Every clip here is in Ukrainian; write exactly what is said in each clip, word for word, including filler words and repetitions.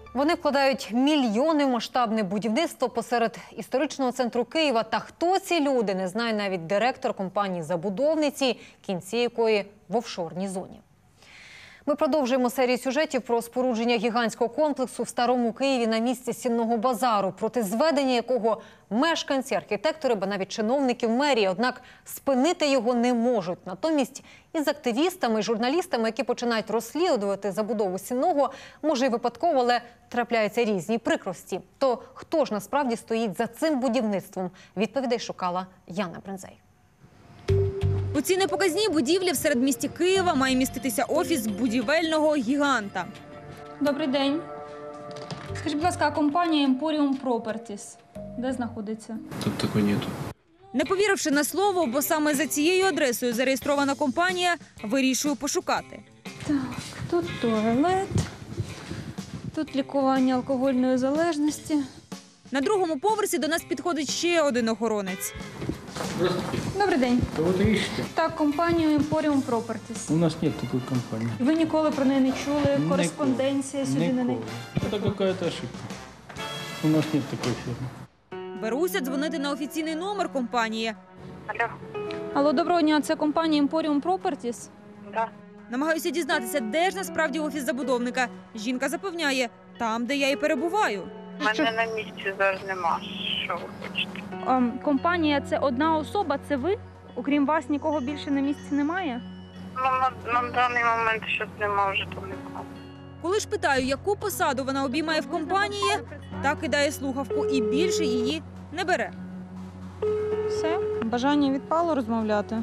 Вони вкладають мільйони в масштабне будівництво посеред історичного центру Києва. Та хто ці люди, не знає навіть директор компанії-забудовниці, кінці якої в офшорній зоні. Ми продовжуємо серію сюжетів про спорудження гігантського комплексу в Старому Києві на місці Сінного базару, проти зведення якого мешканці, архітектори, ба навіть чиновники в мерії, однак спинити його не можуть. Натомість із активістами і журналістами, які починають розслідувати забудову Сінного, може і випадково, але трапляються різні прикрості. То хто ж насправді стоїть за цим будівництвом? Відповідей шукала Яна Бринзей. У цій непоказній будівлі в середмісті Києва має міститися офіс будівельного гіганта. Добрий день. Скажіть, будь ласка, а компанія Emporium Properties де знаходиться? Тут такої нету. Не повіривши на слово, бо саме за цією адресою зареєстрована компанія, вирішую пошукати. Так, тут туалет, тут лікування алкогольної залежності. На другому поверсі до нас підходить ще один охоронець. Добрий день. Кого-то ищете? Так, компанію Emporium Properties. У нас нет такой компании. Ви ніколи про неї не чули? Ніколи. Кореспонденція сюди не... Никого. Это какая-то ошибка. У нас нет такой фирмы. Беруся дзвонити на офіційний номер компанії. Алло, Алло, доброго дня, це компанія Emporium Properties? да. Намагаюся дізнатися, де ж насправді офіс забудовника. Жінка запевняє, там, де я і перебуваю. Мене на місці зараз нема. Що ви хочете? Ем, компанія – це одна особа, це ви? Окрім вас нікого більше на місці немає? Ну, на, на даний момент щось нема вже там нікого. Коли ж питаю, яку посаду вона обіймає в компанії, та кидає слухавку і більше її не бере. Все, бажання відпало розмовляти.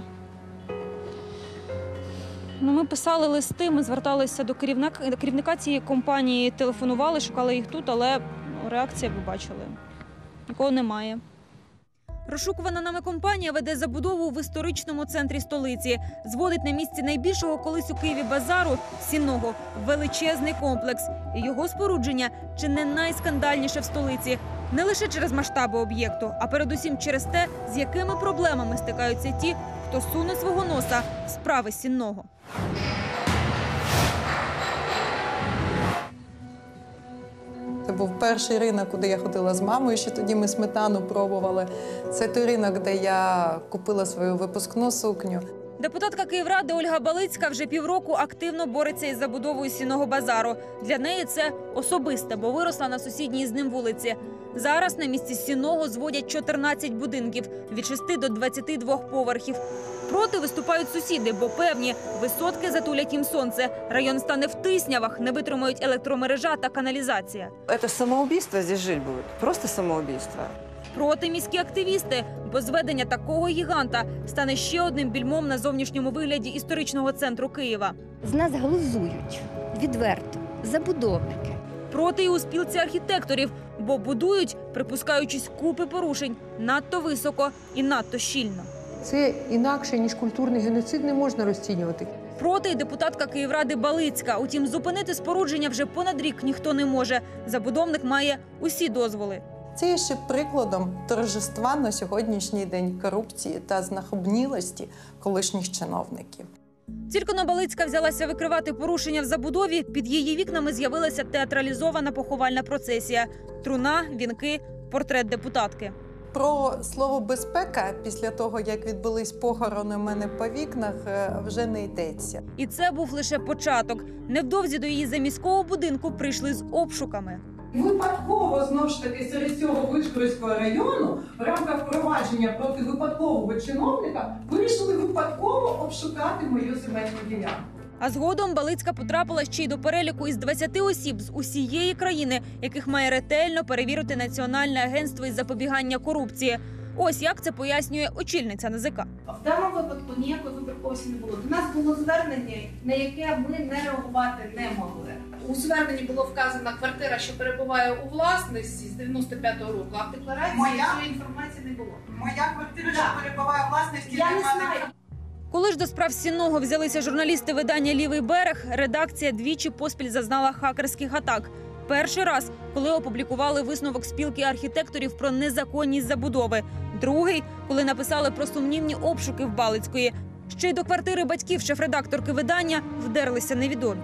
Ну, ми писали листи, ми зверталися до керівника, до керівника цієї компанії, телефонували, шукали їх тут, але ну, реакція ви бачили. Нікого немає. Розшукувана нами компанія веде забудову в історичному центрі столиці. Зводить на місці найбільшого колись у Києві базару Сінного величезний комплекс. І його спорудження чи не найскандальніше в столиці. Не лише через масштаби об'єкту, а передусім через те, з якими проблемами стикаються ті, хто суне свого носа в справи Сінного. Це був перший ринок, куди я ходила з мамою, ще тоді ми сметану пробували. Це той ринок, де я купила свою випускну сукню. Депутатка Київради Ольга Балицька вже півроку активно бореться із забудовою Сінного базару. Для неї це особисте, бо виросла на сусідній з ним вулиці. Зараз на місці Сінного зводять чотирнадцять будинків від шести до двадцяти двох поверхів. Проти виступають сусіди, бо певні, висотки затулять їм сонце. Район стане в тиснявах, не витримають електромережа та каналізація. Это самоубийство здесь жить будет. Просто самоубийство. Проти міські активісти, бо зведення такого гіганта стане ще одним більмом на зовнішньому вигляді історичного центру Києва. З нас глузують, відверто, забудовники. Проти і у спілці архітекторів, бо будують, припускаючись купи порушень, надто високо і надто щільно. Це інакше, ніж культурний геноцид, не можна розцінювати. Проти й депутатка Київради Балицька. Утім, зупинити спорудження вже понад рік ніхто не може. Забудовник має усі дозволи. Це є ще прикладом торжества на сьогоднішній день корупції та знахабнілості колишніх чиновників. Тільки но Балицька взялася викривати порушення в забудові, під її вікнами з'явилася театралізована поховальна процесія. Труна, вінки, портрет депутатки. Про слово «безпека» після того, як відбулись похорони у мене по вікнах, вже не йдеться. І це був лише початок. Невдовзі до її заміського будинку прийшли з обшуками. Випадково, знову ж таки, серед цього Вишгородського району в рамках провадження проти випадкового чиновника вирішили випадково обшукати мою земельну ділянку. А згодом Балицька потрапила ще й до переліку із двадцяти осіб з усієї країни, яких має ретельно перевірити Національне агентство із запобігання корупції. Ось як це пояснює очільниця НАЗК. В даному випадку ніякої вибірковості не було. До нас було звернення, на яке ми не реагувати не могли. У зверненні було вказана квартира, що перебуває у власності з дев'яносто п'ятого року, а в декларації Моя? цієї інформації не було. Моя квартира, що перебуває у власності, Я не немає. знаю. Коли ж до справ Сінного взялися журналісти видання «Лівий берег», редакція двічі поспіль зазнала хакерських атак. Перший раз, коли опублікували висновок спілки архітекторів про незаконність забудови. Другий, коли написали про сумнівні обшуки в Балицької. Ще й до квартири батьків шеф-редакторки видання вдерлися невідомі.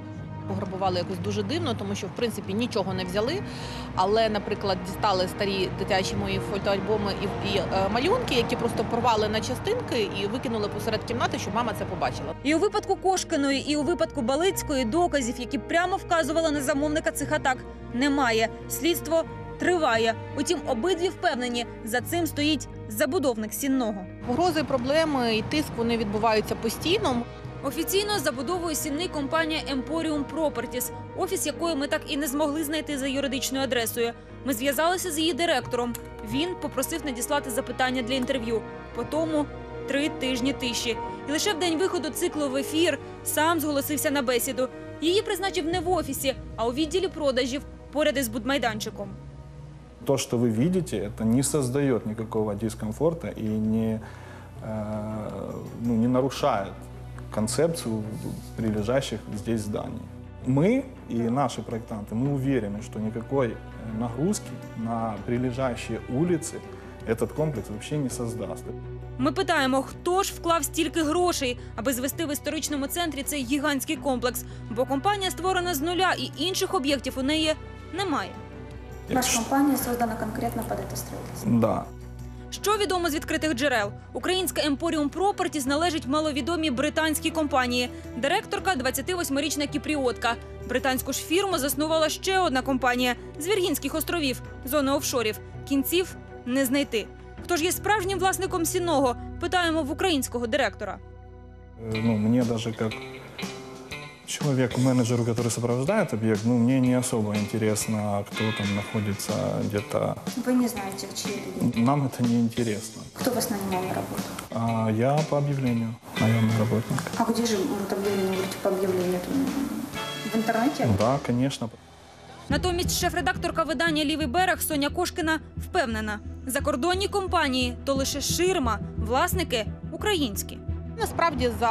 Пограбували якось дуже дивно, тому що, в принципі, нічого не взяли. Але, наприклад, дістали старі дитячі мої фотоальбоми і, і е, малюнки, які просто порвали на частинки і викинули посеред кімнати, щоб мама це побачила. І у випадку Кошкиної, і у випадку Балицької доказів, які прямо вказували на замовника цих атак, немає. Слідство триває. Утім, обидві впевнені, за цим стоїть забудовник Сінного. Погрози, проблеми і тиск, вони відбуваються постійно. Офіційно забудовує Сінний компанія Emporium Properties, офіс якої ми так і не змогли знайти за юридичною адресою. Ми зв'язалися з її директором. Він попросив надіслати запитання для інтерв'ю. По тому три тижні тиші. І лише в день виходу циклу в ефір сам зголосився на бесіду. Її призначив не в офісі, а у відділі продажів поряд із будмайданчиком. То, что вы видите, это не создает никакого дискомфорта и не, э, ну, не нарушает концепцию прилежащих здесь зданий. Мы и наши проектанты, мы уверены, что никакой нагрузки на прилежащие улицы этот комплекс вообще не создаст. Ми питаємо, хто ж вклав стільки грошей, аби звести в історичному центрі цей гігантський комплекс. Бо компанія створена з нуля і інших об'єктів у неї немає. Наша компанія створена конкретно під це будівництво. Да. Що відомо з відкритих джерел? Українська Emporium Properties належить маловідомій британській компанії. Директорка – двадцятивосьмирічна кіпріотка. Британську ж фірму заснувала ще одна компанія – з Віргінських островів, зони офшорів. Кінців не знайти. Хто ж є справжнім власником Сінного? Питаємо в українського директора. Ну, мне даже как человеку-менеджеру, который сопровождает объект, ну, мне не особо интересно, кто там находится где-то. Вы не знаете, чьи люди? Нам это не интересно. Кто вас нанимал на работу? А, я по объявлению, наемный работник. А где же вот объявление, говорите, по объявлению? В интернете? Да, конечно. Натомість шеф-редакторка видання «Лівий берег» Соня Кошкина впевнена – закордонні компанії – то лише ширма, власники – українські. Насправді за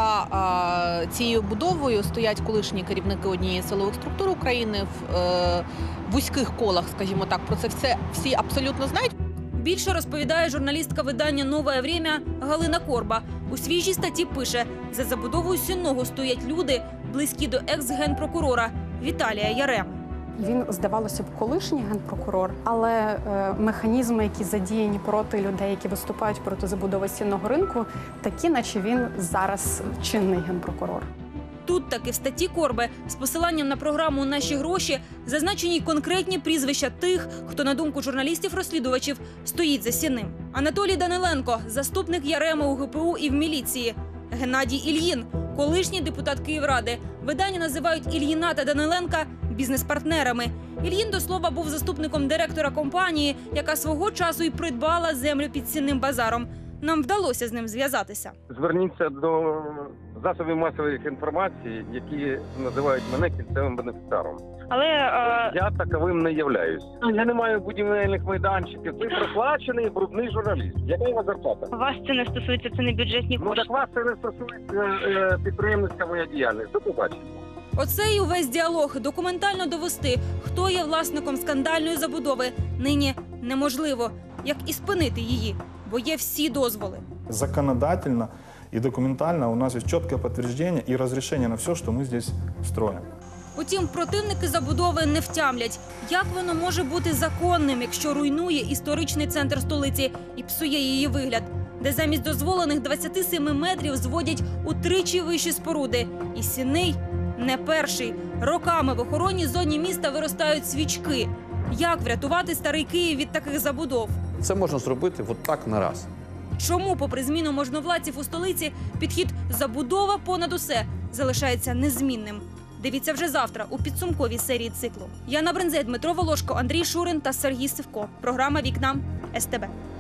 а, цією будовою стоять колишні керівники однієї силових структур України в е, вузьких колах, скажімо так. Про це все всі абсолютно знають. Більше розповідає журналістка видання «Нове время» Галина Корба. У свіжій статті пише – за забудовою Сінного стоять люди, близькі до екс-генпрокурора Віталія Яреми. Він, здавалося б, колишній генпрокурор, але е, механізми, які задіяні проти людей, які виступають проти забудови Сінного ринку, такі, наче він зараз чинний генпрокурор. Тут таки в статті Корби з посиланням на програму «Наші гроші» зазначені конкретні прізвища тих, хто, на думку журналістів-розслідувачів, стоїть за Сінним. Анатолій Даниленко – заступник Яреми у ге пе у і в міліції. Геннадій Ільїн – колишній депутат Київради. Видання називають Ільїна та Даниленка бізнес-партнерами. Ільїн, до слова, був заступником директора компанії, яка свого часу і придбала землю під Сінним базаром. Нам вдалося з ним зв'язатися. Зверніться до засобів масової інформації, які називають мене кінцевим бенефіціаром. Але е... я таковим не являюсь. Я не маю будівельних майданчиків. Ви проплачений брудний журналіст. Яка у вас зарплата? Вас це не стосується, це не бюджетні кошти. Ну так вас це не стосується е, підприємницька моя діяльність. До побачення. Оце і увесь діалог. Документально довести, хто є власником скандальної забудови, нині неможливо. Як і спинити її, бо є всі дозволи. Законодательно и документально у нас есть четкое подтверждение и разрешение на все, что мы здесь строим. Утім, противники забудови не втямлять, як воно може бути законним, якщо руйнує історичний центр столиці і псує її вигляд, де замість дозволених двадцяти семи метрів зводять утричі вищі споруди. І Сінний не перший. Роками в охоронній зоні міста виростають свічки. Як врятувати старий Київ від таких забудов? Це можна зробити от так на раз. Чому, попри зміну можновладців у столиці, підхід «забудова понад усе» залишається незмінним? Дивіться вже завтра у підсумковій серії циклу. Яна Бринзей, Дмитро Волошко, Андрій Шурин та Сергій Сивко. Програма «Вікна» ес те бе.